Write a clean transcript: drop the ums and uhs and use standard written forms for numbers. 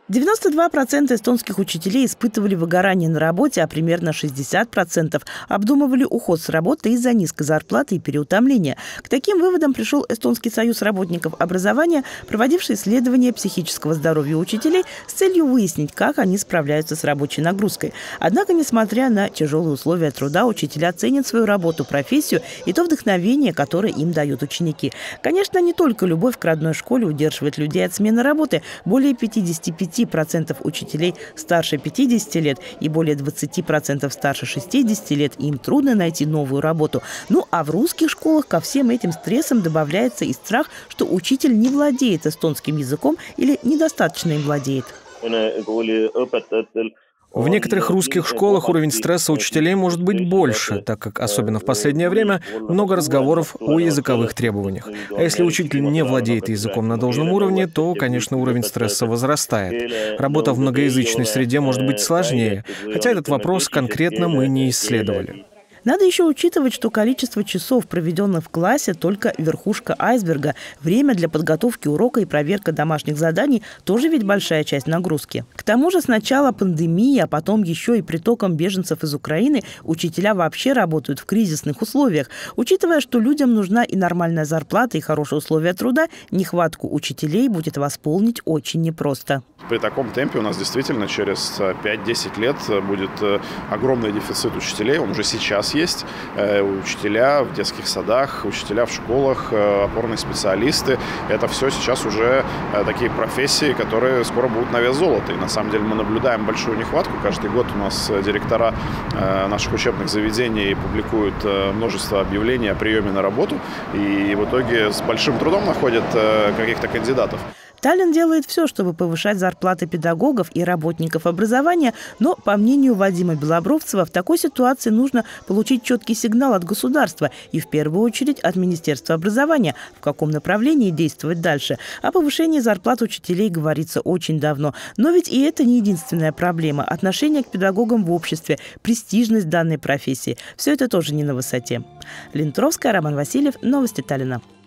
92% эстонских учителей испытывали выгорание на работе, а примерно 60% обдумывали уход с работы из-за низкой зарплаты и переутомления. К таким выводам пришел Эстонский союз работников образования, проводивший исследование психического здоровья учителей с целью выяснить, как они справляются с рабочей нагрузкой. Однако, несмотря на тяжелые условия труда, учителя ценят свою работу, профессию и то вдохновение, которое им дают ученики. Конечно, не только любовь к родной школе удерживает людей от смены работы. Более 55% учителей старше 50 лет и более 20% старше 60 лет, им трудно найти новую работу. Ну а в русских школах ко всем этим стрессам добавляется и страх, что учитель не владеет эстонским языком или недостаточно им владеет. В некоторых русских школах уровень стресса учителей может быть больше, так как, особенно в последнее время, много разговоров о языковых требованиях. А если учитель не владеет языком на должном уровне, то, конечно, уровень стресса возрастает. Работа в многоязычной среде может быть сложнее, хотя этот вопрос конкретно мы не исследовали. Надо еще учитывать, что количество часов, проведенных в классе, только верхушка айсберга. Время для подготовки урока и проверка домашних заданий – тоже ведь большая часть нагрузки. К тому же с начала пандемии, а потом еще и притоком беженцев из Украины, учителя вообще работают в кризисных условиях. Учитывая, что людям нужна и нормальная зарплата, и хорошие условия труда, нехватку учителей будет восполнить очень непросто. При таком темпе у нас действительно через 5-10 лет будет огромный дефицит учителей. Он уже сейчас есть. Учителя в детских садах, учителя в школах, опорные специалисты. Это все сейчас уже такие профессии, которые скоро будут на вес золота. И на самом деле мы наблюдаем большую нехватку. Каждый год у нас директора наших учебных заведений публикуют множество объявлений о приеме на работу. И в итоге с большим трудом находят каких-то кандидатов. Таллин делает все, чтобы повышать зарплаты педагогов и работников образования, но, по мнению Вадима Белобровцева, в такой ситуации нужно получить четкий сигнал от государства и, в первую очередь, от Министерства образования, в каком направлении действовать дальше. О повышении зарплат учителей говорится очень давно. Но ведь и это не единственная проблема. Отношение к педагогам в обществе, престижность данной профессии – все это тоже не на высоте. Линтровская, Роман Васильев, Новости Таллина.